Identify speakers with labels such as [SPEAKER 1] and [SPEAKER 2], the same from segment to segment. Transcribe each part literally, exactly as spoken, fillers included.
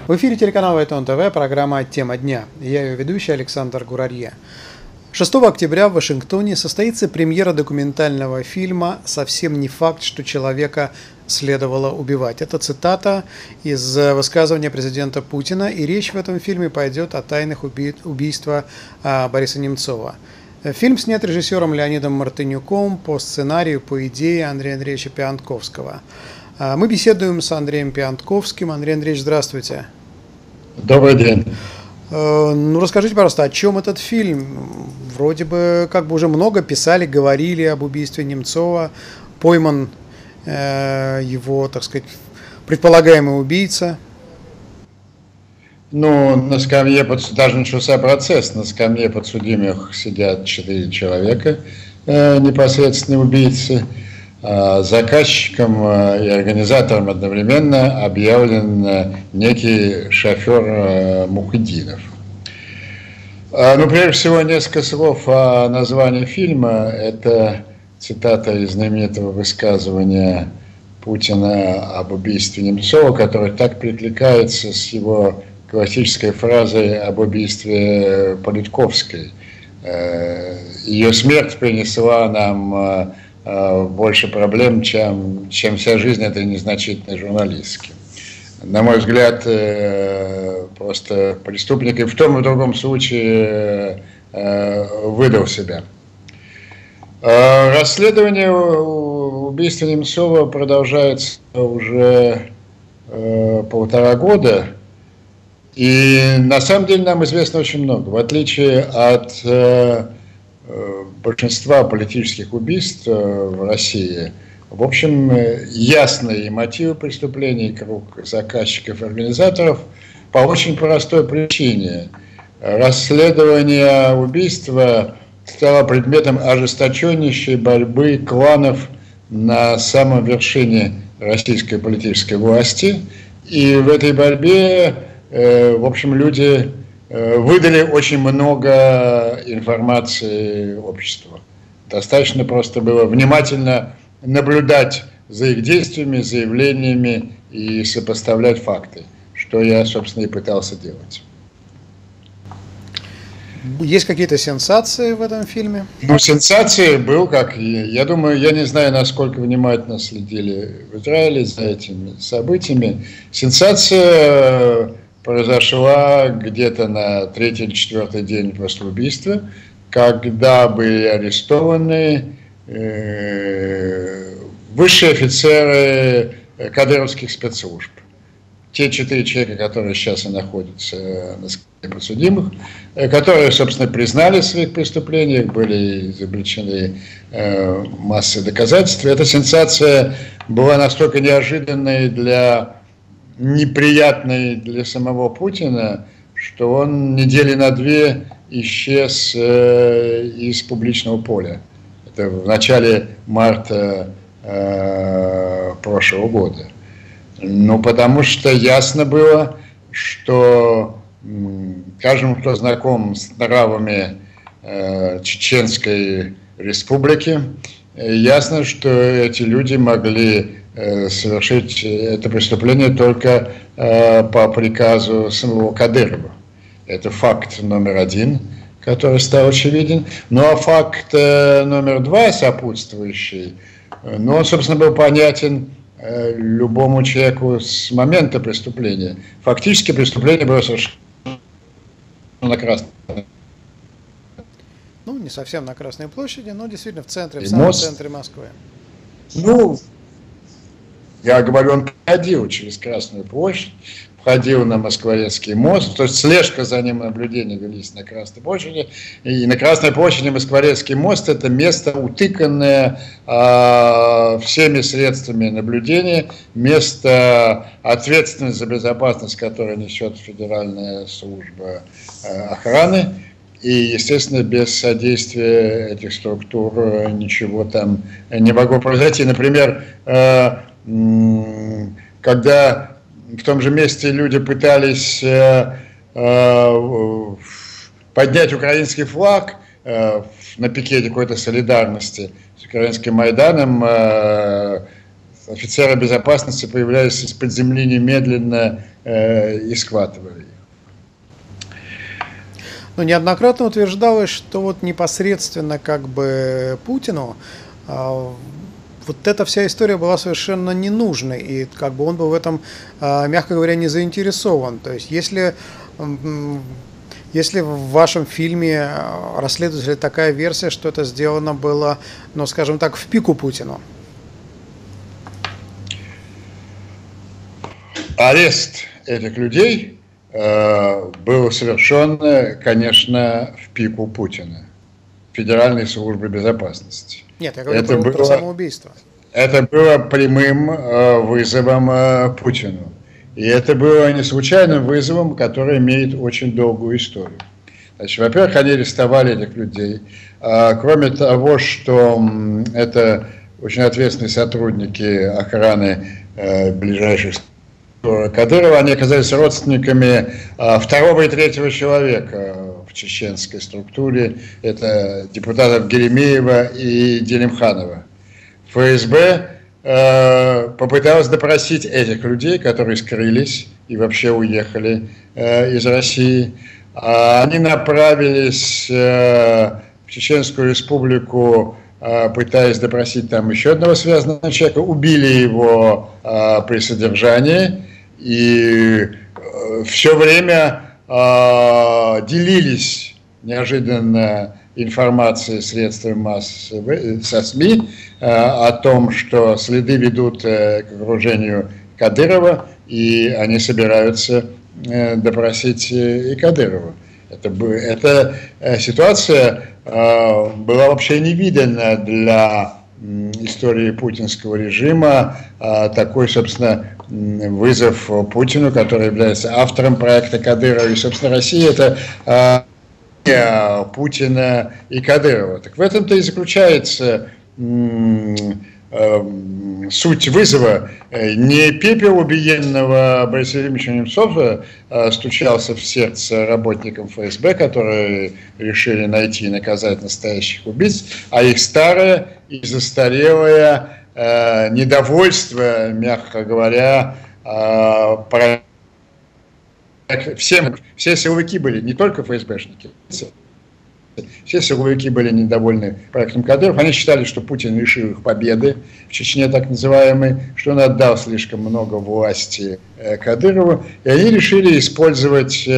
[SPEAKER 1] В эфире телеканала Айтон ТВ, программа «Тема дня». Я ее ведущий Александр Гурарье. шестого октября в Вашингтоне состоится премьера документального фильма «Совсем не факт, что человека следовало убивать». Это цитата из высказывания президента Путина, и речь в этом фильме пойдет о тайнах уби- убийства а, Бориса Немцова. Фильм снят режиссером Леонидом Мартынюком по сценарию, по идее Андрея Андреевича Пиантковского. Мы беседуем с Андреем Пиантковским. Андрей Андреевич, здравствуйте.
[SPEAKER 2] Добрый день.
[SPEAKER 1] Ну, расскажите, пожалуйста, о чем этот фильм? Вроде бы как бы уже много писали, говорили об убийстве Немцова. Пойман э, его, так сказать, предполагаемый убийца.
[SPEAKER 2] Ну, на скамье, под... даже начался процесс, на скамье подсудимых сидят четыре человека, э, непосредственные убийцы. Заказчиком и организатором одновременно объявлен некий шофер Мухиддинов. Ну, прежде всего, несколько слов о названии фильма. Это цитата из знаменитого высказывания Путина об убийстве Немцова, которое так перекликается с его классической фразой об убийстве Политковской. Ее смерть принесла нам больше проблем, чем, чем вся жизнь этой незначительной журналистки. На мой взгляд, просто преступник и в том и в другом случае выдал себя. Расследование убийства Немцова продолжается уже полтора года, и на самом деле нам известно очень много. В отличие от большинства политических убийств в России, в общем, ясные мотивы преступлений, круг заказчиков и организаторов по очень простой причине. Расследование убийства стало предметом ожесточеннейшей борьбы кланов на самом вершине российской политической власти. И в этой борьбе, в общем, люди выдали очень много информации обществу. Достаточно просто было внимательно наблюдать за их действиями, заявлениями и сопоставлять факты, что я, собственно, и пытался делать.
[SPEAKER 1] Есть какие-то сенсации в этом фильме?
[SPEAKER 2] Ну, сенсации был, как, я думаю, я не знаю, насколько внимательно следили в Израиле за этими событиями. Сенсация произошла где-то на третий или четвертый день после убийства, когда были арестованы э, высшие офицеры кадыровских спецслужб. Те четыре человека, которые сейчас и находятся на скамье подсудимых, которые, собственно, признали в своих преступлениях, были изобличены э, массой доказательств. Эта сенсация была настолько неожиданной для неприятный для самого Путина, что он недели на две исчез э, из публичного поля. Это в начале марта э, прошлого года. Ну, потому что ясно было, что м, каждому, кто знаком с нравами э, Чеченской республики, э, ясно, что эти люди могли совершить это преступление только э, по приказу самого Кадырова. Это факт номер один, который стал очевиден. Ну а факт э, номер два, сопутствующий, э, ну он, собственно, был понятен э, любому человеку с момента преступления. Фактически преступление было совершено на Красной.
[SPEAKER 1] Ну, не совсем на Красной площади, но действительно в центре, в самом мост... центре Москвы.
[SPEAKER 2] Ну, я говорю, он проходил через Красную площадь, входил на Москворецкий мост, то есть слежка за ним, наблюдения велись на Красной площади. И на Красной площади Москворецкий мост – это место, утыканное э, всеми средствами наблюдения, место, ответственность за безопасность, которое несет Федеральная служба э, охраны. И, естественно, без содействия этих структур ничего там не могло произойти. Например, э, когда в том же месте люди пытались э, э, поднять украинский флаг э, на пикете какой-то солидарности с украинским Майданом, э, офицеры безопасности появлялись из-под земли немедленно э, и схватывали их.
[SPEAKER 1] Ну, неоднократно утверждалось, что вот непосредственно как бы Путину э, вот эта вся история была совершенно ненужной, и как бы он был в этом, э, мягко говоря, не заинтересован. То есть, если... Э, Если в вашем фильме расследуется такая версия, что это сделано было, ну, скажем так, в пику Путину?
[SPEAKER 2] Арест этих людей э, был совершен, конечно, в пику Путина, Федеральной службы безопасности.
[SPEAKER 1] Нет, я говорю
[SPEAKER 2] это
[SPEAKER 1] про,
[SPEAKER 2] было,
[SPEAKER 1] про самоубийство.
[SPEAKER 2] Это было прямым э, вызовом э, Путину. И это было не случайным вызовом, который имеет очень долгую историю. Значит, во-первых, они арестовали этих людей. А, кроме того, что это очень ответственные сотрудники охраны э, ближайших Кадырова, они оказались родственниками э, второго и третьего человека в чеченской структуре. Это депутатов Геремеева и Делимханова. ФСБ попыталась допросить этих людей, которые скрылись и вообще уехали э, из России. А они направились э, в Чеченскую республику, э, пытаясь допросить там еще одного связанного человека, убили его э, при содержании и э, все время э, делились неожиданно информации средствами массовой, со СМИ э, о том, что следы ведут э, к окружению Кадырова, и они собираются э, допросить э, и Кадырова. Это, эта э, ситуация э, была вообще невиданна для э, истории путинского режима. Э, такой, собственно, вызов Путину, который является автором проекта Кадырова. И, собственно, Россия это... Э, Путина и Кадырова. Так в этом-то и заключается суть вызова. Не пепел убиенного Бориса Ильича Немцова стучался в сердце работникам ФСБ, которые решили найти и наказать настоящих убийц, а их старое и застарелое недовольство, мягко говоря, Всем, все силовики были, не только ФСБшники, все силовики были недовольны проектом Кадыров. Они считали, что Путин лишил их победы в Чечне, так называемой, что он отдал слишком много власти Кадырову. И они решили использовать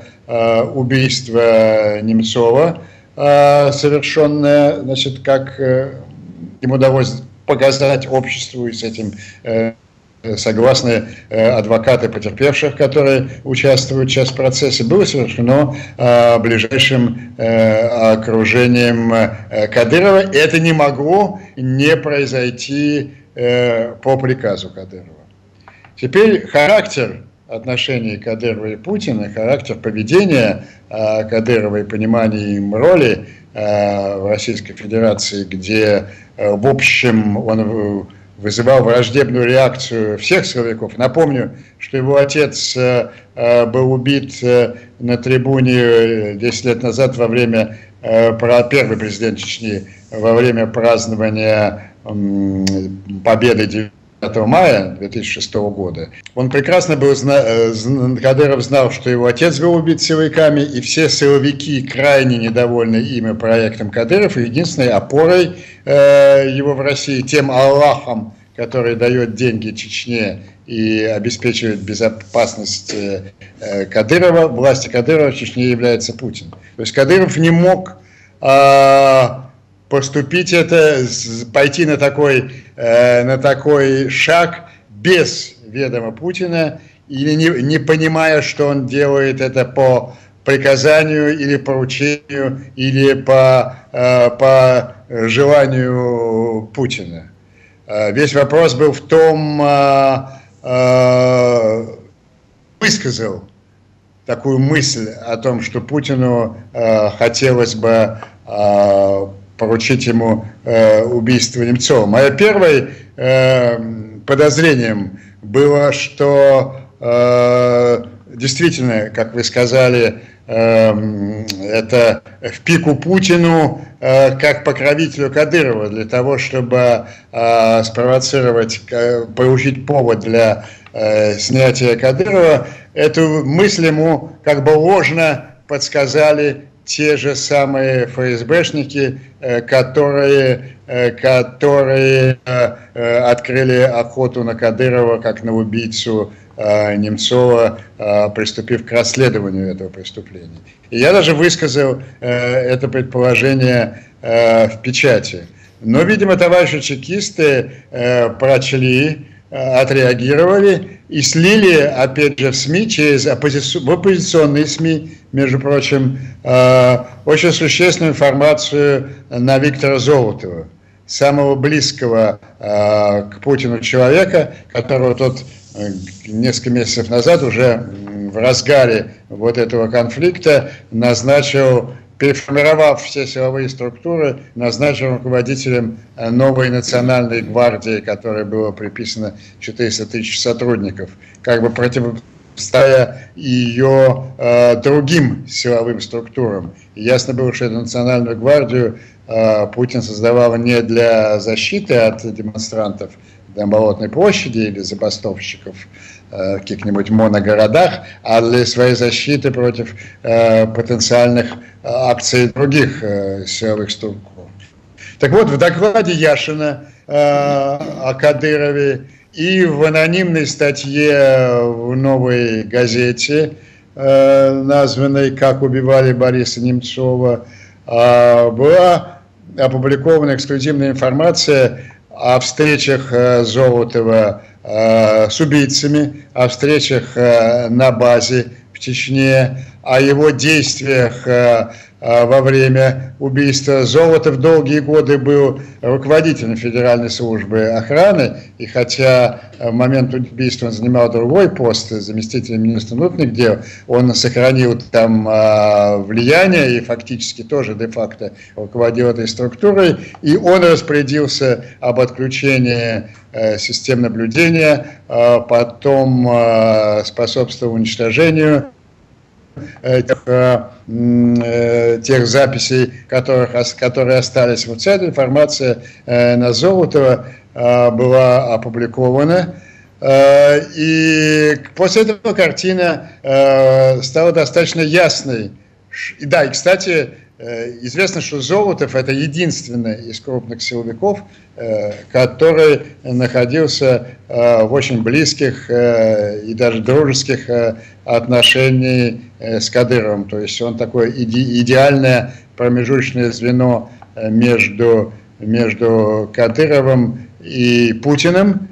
[SPEAKER 2] убийство Немцова, совершенное, значит, как им удалось показать обществу, и с этим согласно э, адвокаты потерпевших, которые участвуют сейчас в процессе, было совершено э, ближайшим э, окружением э, Кадырова. Это не могло не произойти э, по приказу Кадырова. Теперь характер отношений Кадырова и Путина, характер поведения э, Кадырова и понимание им роли э, в Российской Федерации, где э, в общем он вызывал враждебную реакцию всех силовиков. Напомню, что его отец э, был убит э, на трибуне десять лет назад во время, э, первый президент Чечни, во время празднования э, победы девятого мая две тысячи шестого года. Он прекрасно был, Кадыров знал, что его отец был убит силовиками, и все силовики крайне недовольны ими проектом Кадыров, и единственной опорой э, его в России, тем Аллахом, который дает деньги Чечне и обеспечивает безопасность э, Кадырова, власти Кадырова в Чечне является Путин. То есть Кадыров не мог э, поступить это, пойти на такой, э, на такой шаг без ведома Путина, или не, не понимая, что он делает это по приказанию или поручению, или по, э, по желанию Путина. Э, весь вопрос был в том, э, э, высказал такую мысль о том, что Путину э, хотелось бы э, поручить ему э, убийство Немцова. Мое первое э, подозрением было, что э, действительно, как вы сказали, это в пику Путину как покровителю Кадырова для того, чтобы спровоцировать, получить повод для снятия Кадырова. Эту мысль ему как бы ложно подсказали те же самые ФСБшники, которые, которые открыли охоту на Кадырова как на убийцу Немцова, приступив к расследованию этого преступления. И я даже высказал это предположение в печати. Но, видимо, товарищи чекисты прочли, отреагировали и слили, опять же, в СМИ, через оппози... в оппозиционные СМИ, между прочим, очень существенную информацию на Виктора Золотова, самого близкого к Путину человека, которого тот несколько месяцев назад уже в разгаре вот этого конфликта назначил, переформировав все силовые структуры, назначил руководителем новой национальной гвардии, которой было приписано четыреста тысяч сотрудников, как бы противостоя ее э, другим силовым структурам. И ясно было, что эту национальную гвардию э, Путин создавал не для защиты от демонстрантов на Болотной площади или забастовщиков в каких-нибудь моногородах, а для своей защиты против э, потенциальных акций других э, силовых структур. Так вот, в докладе Яшина э, о Кадырове и в анонимной статье в «Новой газете», э, названной «Как убивали Бориса Немцова», э, была опубликована эксклюзивная информация о встречах э, Золотова с убийцами, о встречах на базе в Чечне, о его действиях во время убийства. Золотов долгие годы был руководителем Федеральной службы охраны, и хотя в момент убийства он занимал другой пост, заместителя министра внутренних дел, он сохранил там влияние и фактически тоже де-факто руководил этой структурой, и он распорядился об отключении систем наблюдения, потом способствовал уничтожению Тех, тех записей, которых, которые остались. Вот вся эта информация на Золотова была опубликована. И после этого картина стала достаточно ясной. И да, и, кстати, известно, что Золотов – это единственный из крупных силовиков, который находился в очень близких и даже дружеских отношениях с Кадыровым. То есть он такое иде идеальное промежуточное звено между, между Кадыровым и Путиным,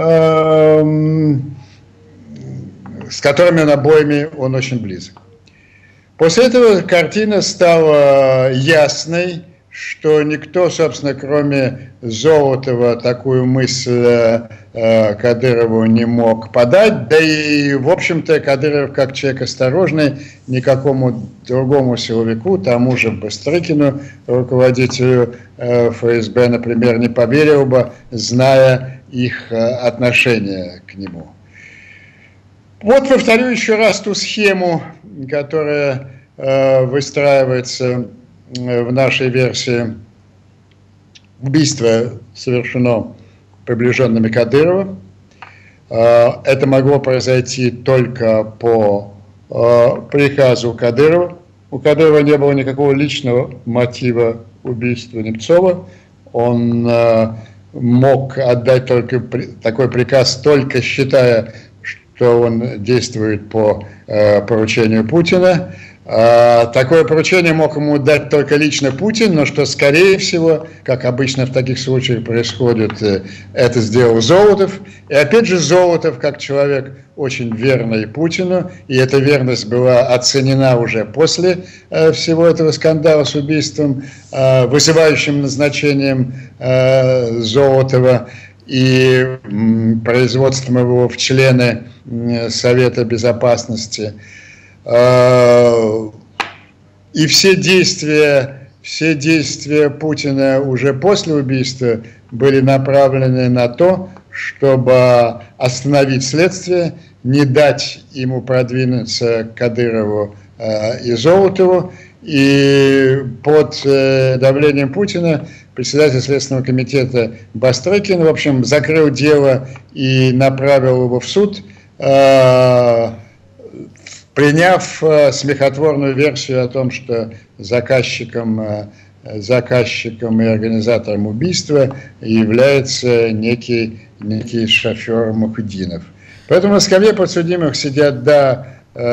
[SPEAKER 2] с которыми он обоими он очень близок. После этого картина стала ясной, что никто, собственно, кроме Золотова, такую мысль э, Кадырову не мог подать. Да и, в общем-то, Кадыров, как человек осторожный, никакому другому силовику, тому же Бастрыкину, руководителю э, ФСБ, например, не поверил бы, зная их э, отношение к нему. Вот повторю еще раз ту схему, которая э, выстраивается в нашей версии. Убийство совершено приближенными Кадырова. Э, это могло произойти только по э, приказу Кадырова. У Кадырова не было никакого личного мотива убийства Немцова. Он э, мог отдать только при, такой приказ, только считая, что он действует по э, поручению Путина. Э, такое поручение мог ему дать только лично Путин, но что, скорее всего, как обычно в таких случаях происходит, э, это сделал Золотов. И опять же Золотов, как человек очень верный Путину, и эта верность была оценена уже после э, всего этого скандала с убийством, э, вызывающим назначением э, Золотова и м, производством его в члены м, Совета Безопасности. Э, и все действия, все действия Путина уже после убийства были направлены на то, чтобы остановить следствие не дать ему продвинуться к Кадырову и Золотову. И под давлением Путина председатель Следственного комитета Бастрыкин, в общем, закрыл дело и направил его в суд, приняв смехотворную версию о том, что заказчиком, заказчиком и организатором убийства является некий, некий шофер Мухуддинов. Поэтому на скамье подсудимых сидят, да,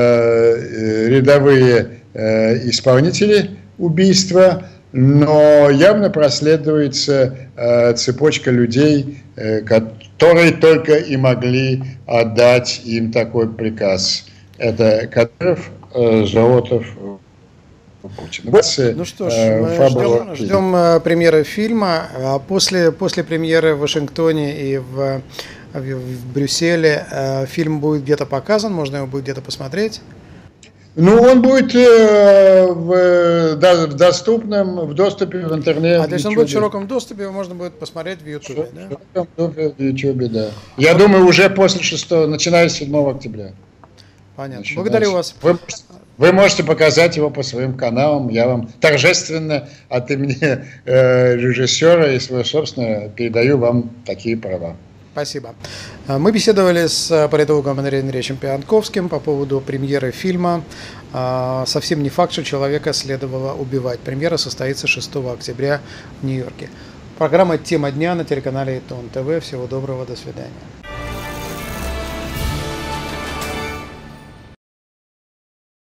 [SPEAKER 2] рядовые исполнители убийства, но явно проследуется цепочка людей, которые только и могли отдать им такой приказ. Это Кадыров, Золотов, Путин.
[SPEAKER 1] Ну что ж, мы ждем, ждем премьеры фильма. А после, после премьеры в Вашингтоне и в, в, в Брюсселе фильм будет где-то показан, можно его будет где-то посмотреть?
[SPEAKER 2] Ну, он будет э, в, да, в доступном, в доступе в интернете.
[SPEAKER 1] А то есть он будет в широком доступе, его можно будет посмотреть в Ютубе, да? В
[SPEAKER 2] широком доступе в Ютубе, да. Я вот. думаю, уже после шестого, начиная с седьмого октября.
[SPEAKER 1] Понятно. Начинается. Благодарю вас.
[SPEAKER 2] Вы, вы можете показать его по своим каналам. Я вам торжественно от имени э, режиссера и своего собственного передаю вам такие права.
[SPEAKER 1] Спасибо. Мы беседовали с политологом Андреем Андреевичем Пианковским по поводу премьеры фильма «Совсем не факт, что человека следовало убивать». Премьера состоится шестого октября в Нью-Йорке. Программа «Тема дня» на телеканале Итон ТВ. Всего доброго, до свидания.